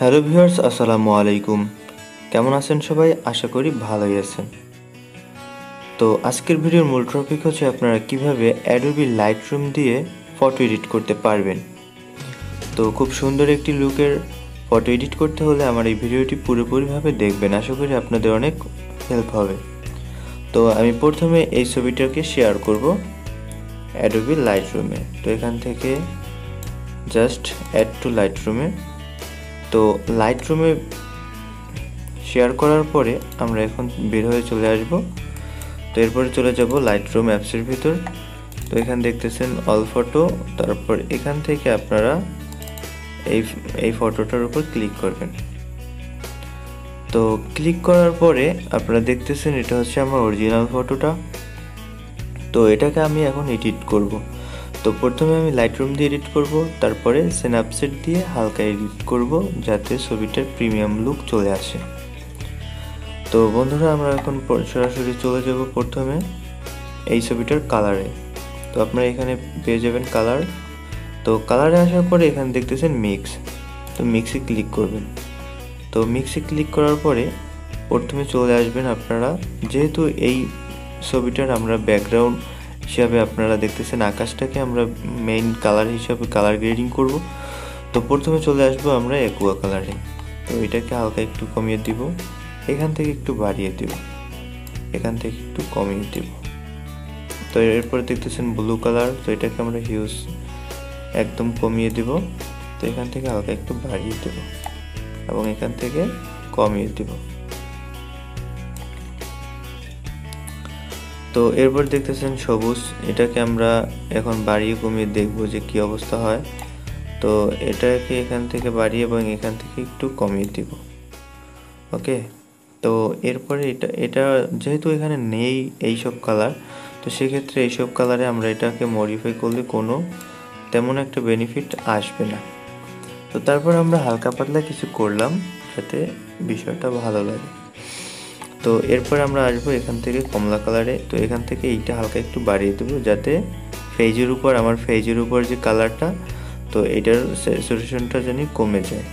Hello viewers, আসসালামু আলাইকুম। কেমন আছেন সবাই? আশা করি ভালোই আছেন। তো আজকের ভিডিওর মূল টপিক হচ্ছে আপনারা কিভাবে অ্যাডোবি লাইটরুম দিয়ে ফটো এডিট করতে পারবেন। তো খুব সুন্দর একটি লুকের ফটো এডিট করতে হলে আমার এই ভিডিওটি পুরোপুরিভাবে দেখবেন, আশা করি আপনাদের অনেক হেল্প হবে। তো আমি প্রথমে এই ছবিটাকে শেয়ার করব অ্যাডোবি লাইটরুমে। তো এখান থেকে জাস্ট অ্যাড টু লাইটরুমে। তো লাইটরুমে শেয়ার করার পরে আমরা এখন বের হয়ে চলে আসব। তো এরপরে চলে যাব লাইটরুম অ্যাপসের ভিতর। তো এখানে দেখতেছেন অল ফটো, তারপর এখান থেকে আপনারা এই ফটোটার উপর ক্লিক করবেন। তো ক্লিক করার পরে আপনারা দেখতেছেন এটা হচ্ছে আমার অরিজিনাল ফটোটা। তো এটাকে আমি এখন এডিট করব। তো প্রথমে আমি লাইটরুম দিয়ে এডিট করব, তারপরে স্ন্যাপসিড দিয়ে হালকা এডিট করব যাতে ছবিটার প্রিমিয়াম লুক চলে আসে। তো বন্ধুরা, আমরা এখন সরাসরি চলে যাব প্রথমে এই ছবিটার কালারে। তো আপনারা এখানে পেয়ে যাবেন কালার। তো কালারে আসার পরে এখানে দেখতেছেন মিক্স। তো মিক্সে ক্লিক করবেন। তো মিক্সে ক্লিক করার পরে প্রথমে চলে আসবেন আপনারা, যেহেতু এই ছবিটার আমরা ব্যাকগ্রাউন্ড হিসাবে আপনারা দেখতেছেন আকাশটাকে আমরা মেইন কালার হিসাবে কালার গ্রেডিং করব। তো প্রথমে চলে আসবো আমরা অ্যাকুয়া কালারে। তো এটাকে হালকা একটু কমিয়ে দিব, এখান থেকে একটু বাড়িয়ে দিব, এখান থেকে একটু কমিয়ে দিব। তো এরপরে দেখতেছেন ব্লু কালার। তো এটাকে আমরা হিউজ একদম কমিয়ে দিব। তো এখান থেকে হালকা একটু বাড়িয়ে দেব এবং এখান থেকে কমিয়ে দিব। তো এরপর দেখতেছেন সবুজ, এটাকে আমরা এখন বাড়িয়ে কমিয়ে দেখব যে কি অবস্থা হয়। তো এটাকে এখান থেকে বাড়িয়ে এবং এখান থেকে একটু কমিয়ে দিব। ওকে। তো এরপরে এটা যেহেতু এখানে নেই এইসব কালার, তো সেক্ষেত্রে এইসব কালারে আমরা এটাকে মডিফাই করলে কোনো তেমন একটা বেনিফিট আসবে না। তো তারপর আমরা হালকা পাতলা কিছু করলাম যাতে বিষয়টা ভালো লাগে। তো এরপর আমরা আসবো এখান থেকে কমলা কালারে। তো এখান থেকে এইটা হালকা একটু বাড়িয়ে দেবো যাতে আমার ফেজের উপর যে কালারটা, তো এটার স্যাচুরেশনটা যেন কমে যায়।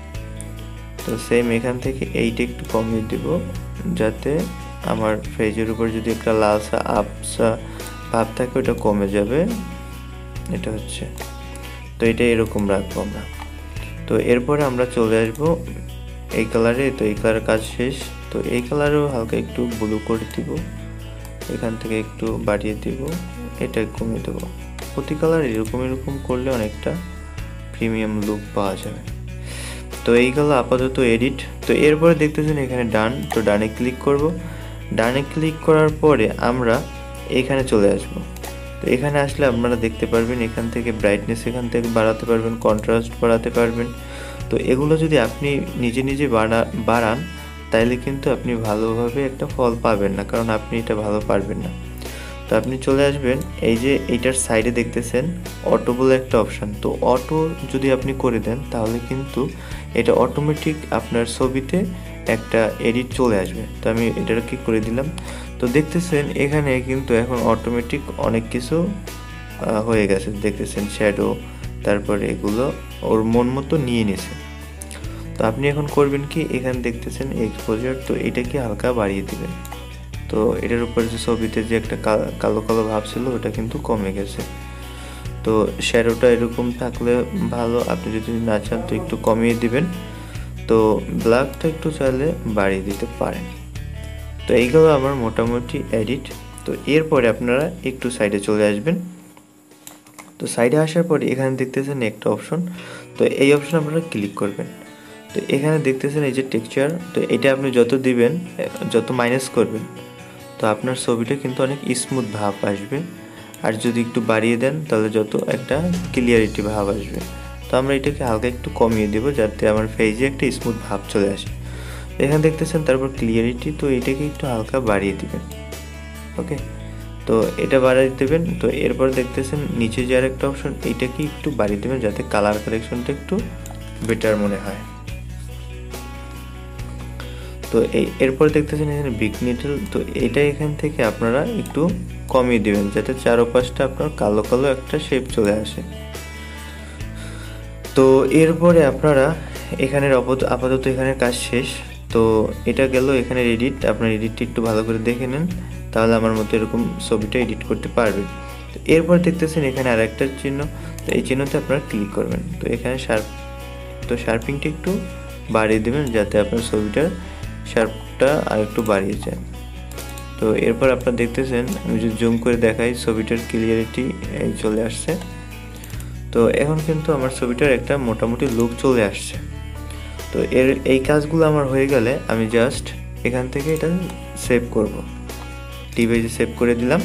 তো সেম এখান থেকে এইটা একটু কমিয়ে দিব যাতে আমার ফেজের উপর যদি একটা লালসা আপসা ভাব থাকে ওটা কমে যাবে। এটা হচ্ছে, তো এটা এরকম রাখবো আমরা। তো এরপরে আমরা চলে আসবো এই কালারে। তো এই কালারের কাজ শেষ। তো এই কালারেও হালকা একটু ব্লু করে দিব, এখান থেকে একটু বাড়িয়ে দিব, এটা কমিয়ে দেবো। প্রতি কালার এরকম করলে অনেকটা প্রিমিয়াম লুক পাওয়া যাবে। তো এই গেল আপাতত এডিট। তো এরপরে দেখতেছেন এখানে ডান। তো ডানে ক্লিক করব। ডানে ক্লিক করার পরে আমরা এখানে চলে আসব। তো এখানে আসলে আপনারা দেখতে পারবেন এখান থেকে ব্রাইটনেস এখান থেকে বাড়াতে পারবেন, কন্ট্রাস্ট বাড়াতে পারবেন। তো এগুলো যদি আপনি নিজে বাড়ান তাইলে কিন্তু আপনি ভালোভাবে একটা ফল পাবেন না, কারণ আপনি এটা ভালো পারবেন না। তো আপনি চলে আসবেন এই যে এইটার সাইডে দেখতেছেন অটো বলে একটা অপশান। তো অটো যদি আপনি করে দেন তাহলে কিন্তু এটা অটোমেটিক আপনার ছবিতে একটা এডিট চলে আসবে। তো আমি এটাকে করে দিলাম। তো দেখতেছেন এখানে কিন্তু এখন অটোমেটিক অনেক কিছু হয়ে গেছে, দেখতেছেন শ্যাডো, তারপরে এগুলো ওর মন মতো নিয়ে নিছে। তো আপনি এখন করবেন কি, এখানে দেখতেছেন এক্সপোজার, তো এটাকে হালকা বাড়িয়ে দিবেন। তো এটার উপর যে ছবিতে যে একটা কালো কালো ভাব ছিল ওটা কিন্তু কমে গেছে। তো শ্যাডোটা এরকম থাকলে ভালো, আপনি যদি না চান তো একটু কমিয়ে দিবেন। তো ব্ল্যাকটা একটু চাইলে বাড়িয়ে দিতে পারেন। তো এইগুলো আমার মোটামুটি এডিট। তো এরপরে আপনারা একটু সাইডে চলে আসবেন। তো সাইডে আসার পরে এখানে দেখতেছেন একটা অপশন। তো এই অপশন আপনারা ক্লিক করবেন। তো এখানে দেখতেছেন এই যে টেক্সচার, তো এটা আপনি যত দিবেন, যত মাইনাস করবেন, তো আপনার ছবিটা কিন্তু অনেক স্মুথ ভাব আসবে। আর যদি একটু বাড়িয়ে দেন তাহলে যত একটা ক্লিয়ারিটি ভাব আসবে। তো আমরা এটাকে হালকা একটু কমিয়ে দেব যাতে আমার ফেজে একটা স্মুথ ভাব চলে আসে। এখানে দেখতেছেন তারপর ক্লিয়ারিটি, তো এটাকে একটু হালকা বাড়িয়ে দিবেন। ওকে। তো এটা বাড়িয়ে দেবেন। তো এরপর দেখতেছেন নিচে যে আরেকটা অপশন, এইটাকে একটু বাড়িয়ে দেবেন যাতে কালার কালেকশনটা একটু বেটার মনে হয়। তো এরপর দেখতেছেন এখানে বিগ নিডল, তো এটা এখান থেকে আপনারা একটু কমিয়ে দিবেন যাতে চারপাশটা আপনার কালো কালো একটা শেপ চলে আসে। তো এরপরে আপনারা এখানের আপাতত এখানের কাজ শেষ। তো এটা গেল এখানে এডিট। আপনার এডিটটি একটু ভালো করে দেখে নেন, তাহলে আমার মতো এরকম ছবিটা এডিট করতে পারবেন। তো এরপর দেখতেছেন এখানে আরেকটা চিহ্ন, তো এই চিহ্নতে আপনারা ক্লিক করবেন। তো এখানে শার্পিংটা একটু বাড়িয়ে দেবেন যাতে আপনার ছবিটার শার্পটা আর একটু বাড়িয়ে যায়। তো এরপর আপনারা দেখতেছেন, আমি যদি জুম করে দেখাই, ছবিটার ক্লিয়ারিটি চলে আসছে। তো এখন কিন্তু আমার ছবিটার একটা মোটামুটি লুক চলে আসছে। তো এই কাজগুলো আমার হয়ে গেলে আমি জাস্ট এখান থেকে এটা সেভ করব। ডিভাইসে সেভ করে দিলাম।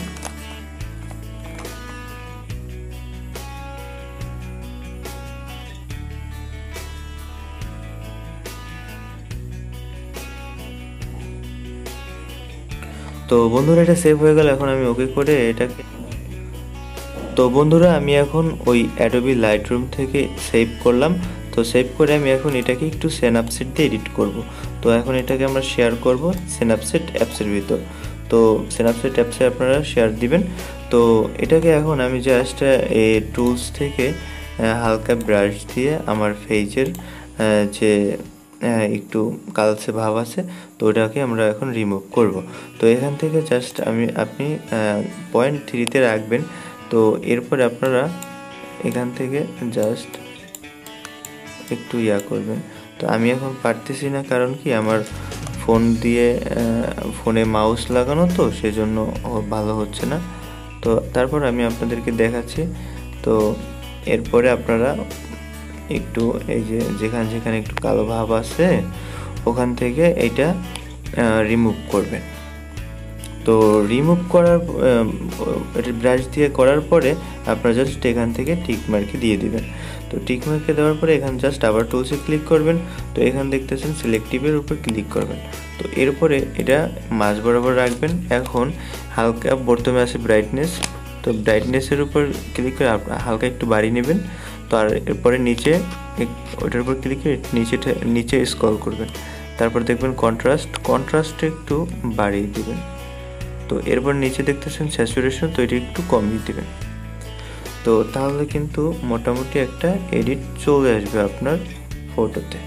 তো বন্ধুরা এটা সেভ হয়ে গেল। এখন আমি ওকে করে এটাকে, তো বন্ধুরা আমি এখন ওই অ্যাডোবি লাইটরুম থেকে সেভ করলাম। তো সেভ করে আমি এখন এটাকে একটু সিন্যাপসিড দিয়ে এডিট করব। তো এখন এটাকে আমরা শেয়ার করব সিন্যাপসিড অ্যাপসের ভিতর। তো সিন্যাপসিড অ্যাপসে আপনারা শেয়ার দিবেন। তো এটাকে এখন আমি জাস্ট এই টুলস থেকে হালকা ব্রাশ দিয়ে আমার ফেজের যে একটু কালচে ভাব আছে, তো ওটাকে আমরা এখন রিমুভ করব। তো এখান থেকে জাস্ট আপনি 0.3-তে রাখবেন। তো এরপর আপনারা এখান থেকে জাস্ট একটু করবেন। তো আমি এখন পারতেছি না, কারণ কি আমার ফোন দিয়ে ফোনে মাউস লাগানো, তো সেজন্য ভালো হচ্ছে না। তো তারপর আমি আপনাদেরকে দেখাচ্ছি। তো এরপরে আপনারা একটু এই যে যেখানে একটু কালো ভাব আছে ওখান থেকে এটা রিমুভ করবেন। তো রিমুভ করার এটা ব্রাশ দিয়ে করার পরে আপনারা জাস্ট এখান থেকে টিক মার্কে দিয়ে দিবেন। তো টিক মার্কে দেওয়ার পরে এখানে জাস্ট আবার টুলসে ক্লিক করবেন। তো এখানে দেখতেছেন সিলেক্টিভের উপর ক্লিক করবেন। তো এরপরে এটা মাঝ বরাবর রাখবেন। এখন হালকা প্রথমে আছে ব্রাইটনেস, তো ব্রাইটনেসের উপর ক্লিক করে হালকা একটু বাড়িয়ে নেবেন। তো আর এরপরে নিচে ওটার উপর ক্লিক করে নিচে স্ক্রল করবেন। তারপর দেখবেন কন্ট্রাস্ট একটু বাড়িয়ে দিবেন। তো এরপর নিচে দেখতেছেন স্যাচুরেশন, তো এটা একটু কমিয়ে দিবেন। তো তাহলে কিন্তু মোটামুটি একটা এডিট চলে আসবে আপনার ফটোতে।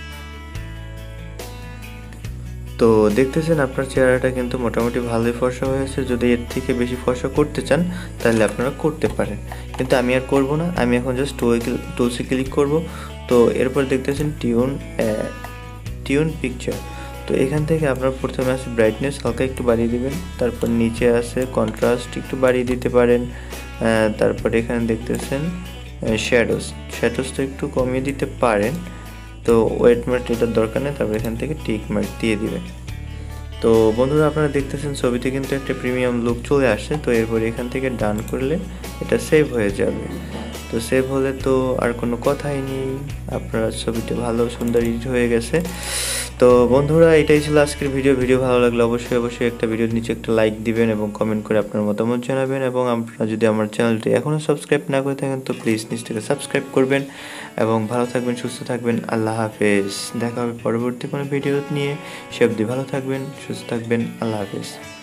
তো দেখতেছেন আপনার চেহারাটা কিন্তু মোটামুটি ভালোই ফর্সা হয়েছে। যদি এর থেকে বেশি ফর্সা করতে চান তাহলে আপনারা করতে পারেন, কিন্তু আমি আর করব না। আমি এখন জাস্ট টুলসে ক্লিক করব। তো এরপর দেখতেছেন টিউন পিকচার। তো এখান থেকে আপনার প্রথমে আছে ব্রাইটনেস, হালকা একটু বাড়িয়ে দিবেন। তারপর নিচে আছে কন্ট্রাস্ট, একটু বাড়িয়ে দিতে পারেন। তারপর এখানে দেখতেছেন শ্যাডোস তো একটু কমিয়ে দিতে পারেন। তো ওয়েট মার্ক এটার দরকার নেই। তারপর এখান থেকে টিক মার্ক দিয়ে দিবেন। তো বন্ধুরা আপনারা দেখতেছেন ছবিতে কিন্তু একটা প্রিমিয়াম লুক চলে আসছে। তো এরপর এখান থেকে ডান করলে এটা সেভ হয়ে যাবে। তো সেভ হলে তো আর কোনো কথাই নেই, আপনার ছবিটা ভালো সুন্দর এডিট হয়ে গেছে। তো বন্ধুরা এটাই ছিল আজকের ভিডিও ভালো লাগলে অবশ্যই একটা ভিডিওর নিচে একটা লাইক দিবেন এবং কমেন্ট করে আপনার মতামত জানাবেন। এবং আপনারা যদি আমার চ্যানেলটি এখনও সাবস্ক্রাইব না করে থাকেন তো প্লিজ নিচ থেকে সাবস্ক্রাইব করবেন। এবং ভালো থাকবেন, সুস্থ থাকবেন। আল্লাহ হাফেজ। দেখা হবে পরবর্তী কোনো ভিডিও নিয়ে। সে অবধি ভালো থাকবেন, সুস্থ থাকবেন। আল্লাহ হাফেজ।